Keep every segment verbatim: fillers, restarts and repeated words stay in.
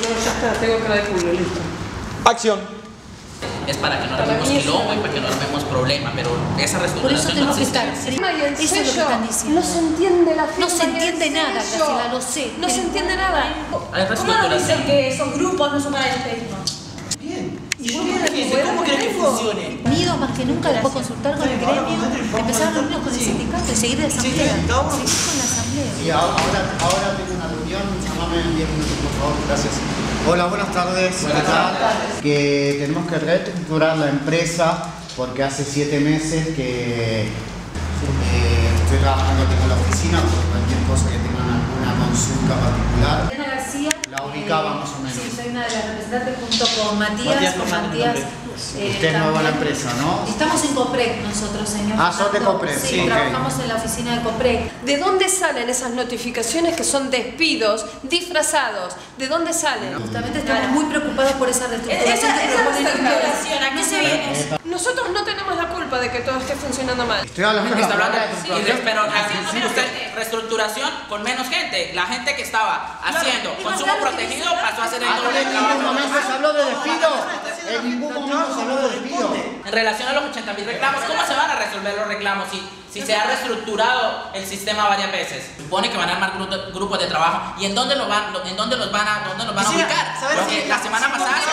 No, ya está, tengo cara de culo, listo. Acción. Es para que no armemos quilombo y para que no armemos problema, pero esa Por eso reestructuración tenemos no que existe. estar. Y el Eso es lo que sello, están diciendo. no se entiende la firma. No se ni el entiende nada, sello. Graciela, lo sé. No se entiende nada. Hay ¿Cómo nos reestructuración. dicen que esos grupos no son para despedirnos? Bien. ¿Y ¿Cómo vos querés querés ¿Cómo que querés que tengo? funcione? Unidos más que nunca, después consultar con el gremio, empezar a reunirnos con el Sí. sindicato y seguir la asamblea. Sí, sí, cada uno. Seguir con la asamblea. Sí, ahora, ahora tengo una reunión, llamame en diez minutos, por favor, gracias. Hola, buenas tardes. Buenas tardes. Que tenemos que reestructurar la empresa porque hace siete meses que eh, estoy trabajando aquí en la oficina por cualquier cosa que tengan alguna consulta particular. Elena García. La ubicaba más o menos. Sí, soy una de las representantes junto con Matías. Matías con Fernández, Matías. nombre. Usted es nuevo en la empresa, ¿no? Estamos en COPREC nosotros, señor. Ah, sos de COPREC, Sí, sí, ok. trabajamos en la oficina de COPREC. ¿De dónde salen esas notificaciones que son despidos disfrazados? ¿De dónde salen? Justamente estamos muy preocupados por esa reestructuración Esa, que esa proponen reestructuración, ¿a qué ustedes. se viene? Nosotros no tenemos la culpa de que todo esté funcionando mal. Estoy hablando de Está la hablando, palabra sí, de pero Haciendo sí, menos usted, gente. reestructuración con menos gente. La gente que estaba haciendo y consumo más claro que protegido dice- pasó a hacer el Ah, doble en de ningún trabajo. momento se habló de despido. En ningún momento se habló de despido. En relación a los ochenta mil reclamos, ¿cómo se van a resolver los reclamos si, si se ha reestructurado el sistema varias veces? Supone que van a armar grupo- grupos de trabajo. ¿Y en dónde los van, en dónde los van a, dónde los van a Quisiera ubicar? saber Porque si- la semana si- pasada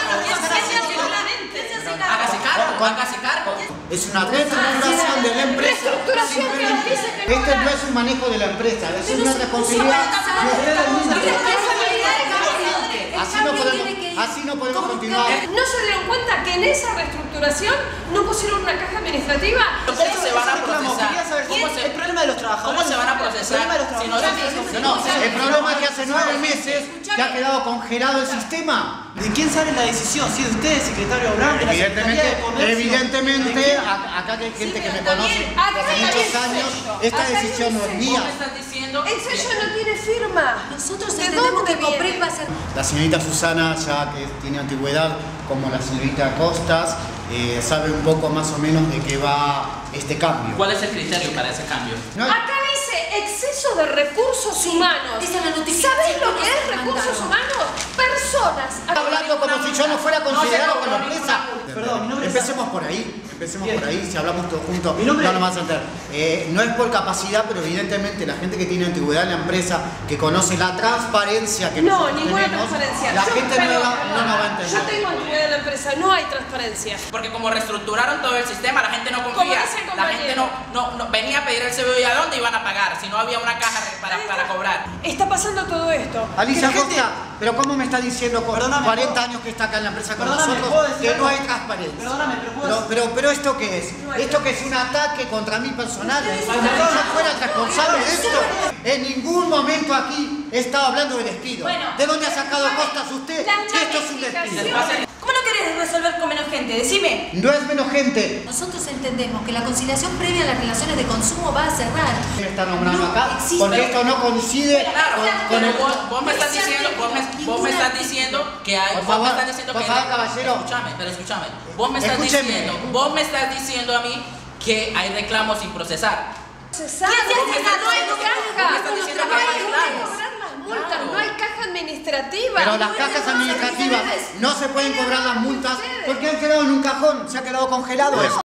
hágase cargo, hágase cargo. Es una reestructuración de la empresa. Reestructuración que nos dice que no Este no hará. es un manejo de la empresa, es una responsabilidad de ustedes mismos. Así no podemos, así no podemos continuar. ¿No se dieron cuenta que en esa reestructuración no pusieron una caja administrativa? ¿Cómo se van a Reclamo, procesar? quería saber ¿Cómo se- el problema de los trabajadores. ¿Cómo se van a procesar El problema de los si no trabajadores. se- No, el problema es que hace nueve meses que ha quedado congelado el sistema. ¿De quién sale la decisión? ¿Sí de ustedes, secretario Brown? de la Secretaría Evidentemente, de Comercio? evidentemente, ¿De quién? a- acá que hay gente que me pero conoce también acá hace hay muchos el años, sello. esta Acá hay decisión el no es sello. mía. ¿Cómo me estás diciendo? El sello no tiene firma. Nosotros ¿De entendemos dónde que COPREC viene? va a ser. La señorita Susana, ya que tiene antigüedad, como la señorita Costas, eh, sabe un poco más o menos de qué va este cambio. ¿Cuál es el criterio para ese cambio? No hay- Acá dice exceso de recursos humanos. esa es la notificación ¿Sabés que lo que nos es recursos mandaron. humanos? Personas. Está hablando como si yo no fuera considerado con la empresa. Perdón, mi nombre es- Empecemos por ahí, empecemos Bien. por ahí, si hablamos todos juntos, Mi nombre no es- nos vas a entender. Eh, no es por capacidad, pero evidentemente la gente que tiene antigüedad en la empresa, que conoce la transparencia que No, nosotros ninguna tenemos, transparencia. la Yo- gente pero- nueva no nos va a Yo entender. tengo antigüedad en la empresa, no hay transparencia. Porque como reestructuraron todo el sistema, la gente no Como confía. dice el La compañero. gente no, no, no venía a pedir el C B U y a dónde iban a pagar si no había una caja para, para cobrar. Está pasando todo esto. Alicia Que la gente- Costa, pero ¿cómo me está diciendo con Perdóname, cuarenta ¿puedo? años que está acá en la empresa con Perdóname, ¿puedo nosotros decir que algo? no hay transparencia? Perdóname, pero ¿puedo Pero, decir- pero, pero ¿esto qué es? ¿Esto que es un ataque contra mí personal? Ustedes Como si saben- yo fuera el responsable de esto. En ningún momento aquí he estado hablando de despido. Bueno, ¿De dónde ha sacado Costas usted las que esto es un despido? notificaciones. ¿Cómo no querés resolver con menos gente? Decime. No es menos gente. Nosotros entendemos que la conciliación previa a las relaciones de consumo va a cerrar. Me está nombrando No acá existe- porque esto no coincide Claro, con, con pero el... vos, vos me estás no existe diciendo, vos me, vos me estás diciendo que hay, Por vos me favor, estás diciendo por que favor, caballero. Escúchame, pero escúchame. Vos me estás Escúcheme. diciendo, vos me estás diciendo a mí que hay reclamos sin procesar. Se sabe. Vos me estás No hay diciendo que- caja. vos me estás diciendo No que hay hay que reclamos. cobrar las multas. Claro. No hay caja administrativa. Pero las cajas administrativas no se pueden cobrar las multas porque han quedado en un cajón, se ha quedado congelado eso.